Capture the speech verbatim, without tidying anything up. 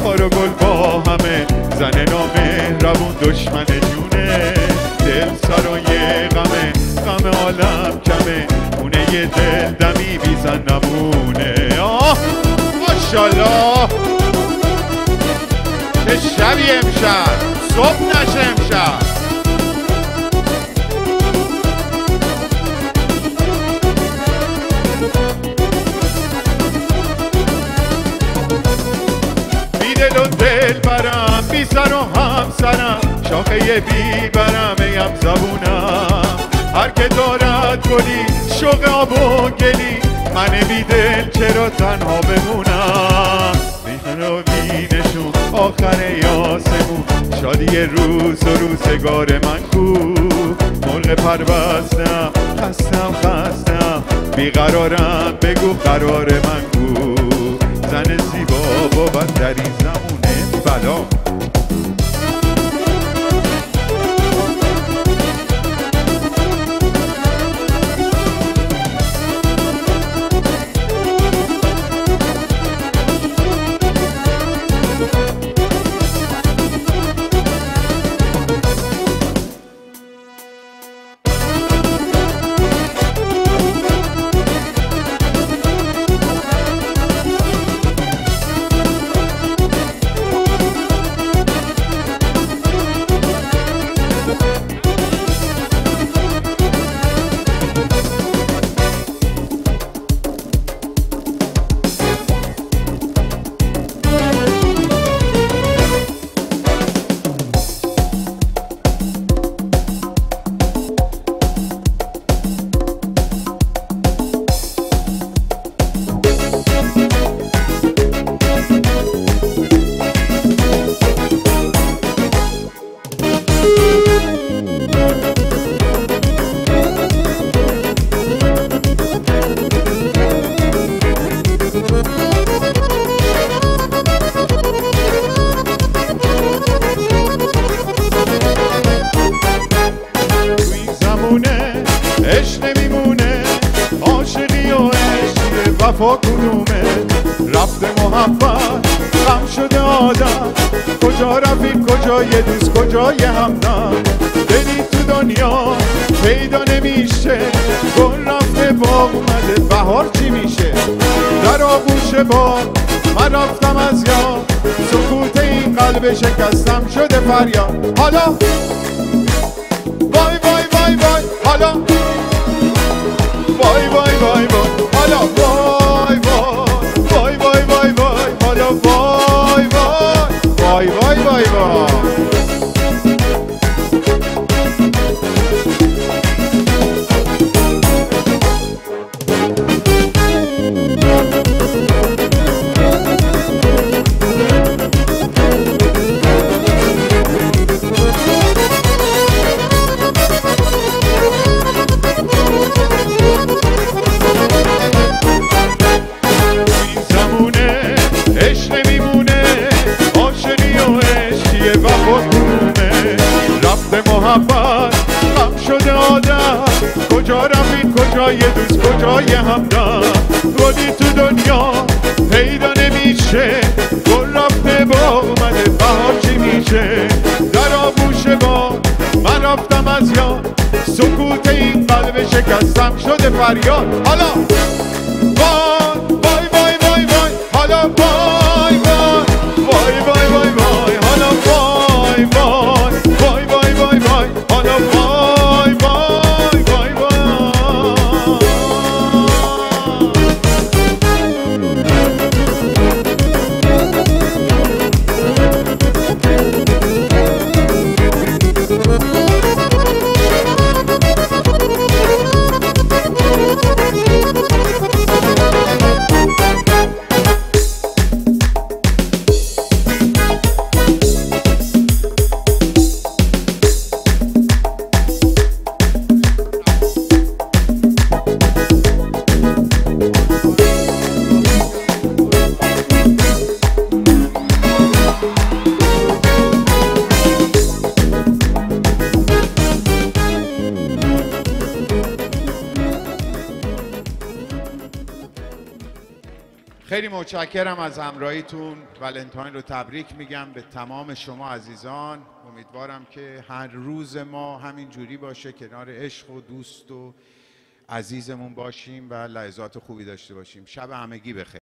خار و گل با همه، زن نامه روون دشمن جونه، دل سرای غمه، غم عالم کمه، خونه یه دل دمی بیزن نمونه. آه ماشالله چه شبی امشب، صبح نشه امشب. دل و دل برم، بی سر و همسرم، شاخه بی برم ایم زبونم. هر که دارد گلی شوق آب و گلی، من بی دل چرا تنها بمونم. میهن و بینشون آخر یاسمون، شادی روز و روزگار من کو. مرغ پروستم خستم خستم، بیقرارم بگو قرار من کو. زن زیبا بابا در این زمونه بلا. وفا کدومه رفت محبت غم شده آدم، کجا رفیق کجا یه دوست کجا یه همدم. دلی تو دنیا پیدا نمیشه، گل رفته باغ اومده بهار چی میشه. در آغوش باغ من رفتم از یاد، سکوت این قلب شکستم شده فریاد. حالا وای وای وای وای حالا وای وای وای وای حالا وای وای وای وای وای وای حالا وای وای وای وای وای وای. محبت غم شده آدم، کجا رفیق کجا یه دوست کجا یه همدم. گلی تو دنیا پیدا نمیشه، گل رفته باغ اومده بهار چی میشه. در آغوش باغ من رفتم از یاد، سکوت این قلب شکستم شده فریاد. حالا وای وای وای وای وای حالا وای وای وای وای وای وای حالا وای وای وای وای وای حالا وای وای وای وای. خیلی متشکرم از همراهیتون. ولنتاین رو تبریک میگم به تمام شما عزیزان. امیدوارم که هر روز ما همین جوری باشه، کنار عشق و دوست و عزیزمون باشیم و لحظات خوبی داشته باشیم. شب همگی بخیر.